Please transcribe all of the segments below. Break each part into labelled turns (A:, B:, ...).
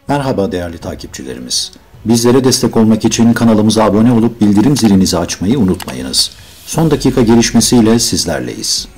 A: Merhaba değerli takipçilerimiz. Bizlere destek olmak için kanalımıza abone olup bildirim zilinizi açmayı unutmayınız. Son dakika gelişmesiyle sizlerleyiz.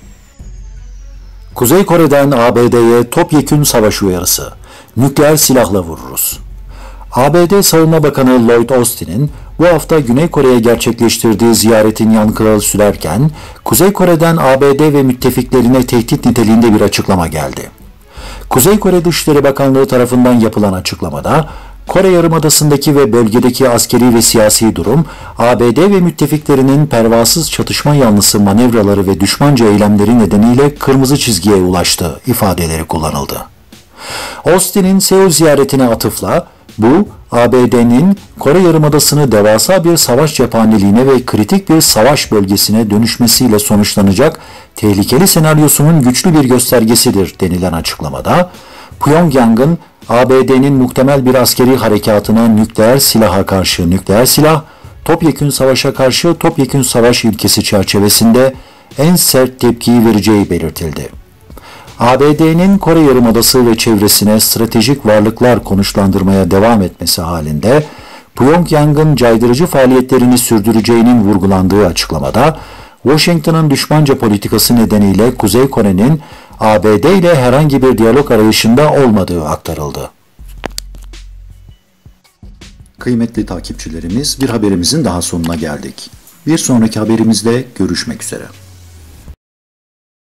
A: Kuzey Kore'den ABD'ye topyekün savaş uyarısı. Nükleer silahla vururuz. ABD Savunma Bakanı Lloyd Austin'in bu hafta Güney Kore'ye gerçekleştirdiği ziyaretin yankıları sürerken, Kuzey Kore'den ABD ve müttefiklerine tehdit niteliğinde bir açıklama geldi. Kuzey Kore Dışişleri Bakanlığı tarafından yapılan açıklamada, Kore Yarımadası'ndaki ve bölgedeki askeri ve siyasi durum, ABD ve müttefiklerinin pervasız çatışma yanlısı manevraları ve düşmanca eylemleri nedeniyle kırmızı çizgiye ulaştı ifadeleri kullanıldı. Austin'in Seul ziyaretine atıfla, bu, ABD'nin Kore Yarımadası'nı devasa bir savaş cephaneliğine ve kritik bir savaş bölgesine dönüşmesiyle sonuçlanacak tehlikeli senaryosunun güçlü bir göstergesidir denilen açıklamada, Pyongyang'ın ABD'nin muhtemel bir askeri harekatına nükleer silaha karşı nükleer silah, topyekün savaşa karşı topyekün savaş ilkesi çerçevesinde en sert tepkiyi vereceği belirtildi. ABD'nin Kore Yarımadası ve çevresine stratejik varlıklar konuşlandırmaya devam etmesi halinde, Pyongyang'ın caydırıcı faaliyetlerini sürdüreceğinin vurgulandığı açıklamada, Washington'ın düşmanca politikası nedeniyle Kuzey Kore'nin ABD ile herhangi bir diyalog arayışında olmadığı aktarıldı. Kıymetli takipçilerimiz, bir haberimizin daha sonuna geldik. Bir sonraki haberimizde görüşmek üzere.